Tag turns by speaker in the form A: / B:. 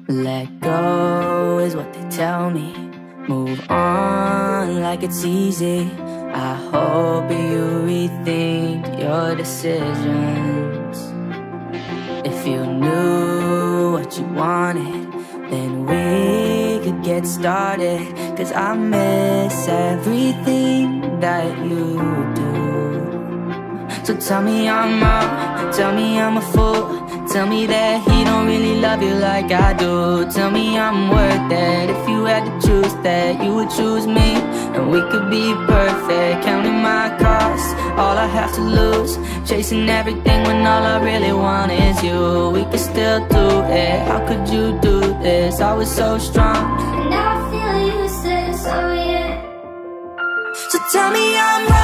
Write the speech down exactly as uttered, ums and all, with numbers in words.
A: Let go is what they tell me. Move on like it's easy. I hope you rethink your decisions. If you knew what you wanted, then we could get started. Cause I miss everything that you do. So tell me I'm wrong, tell me I'm a fool. Tell me that he don't really love you like I do. Tell me I'm worth it. If you had to choose that, you would choose me. And we could be perfect, counting my costs, all I have to lose. Chasing everything when all I really want is you. We could still do it, how could you do this? I was so strong,
B: and now I feel useless, oh yeah.
A: So tell me I'm wrong,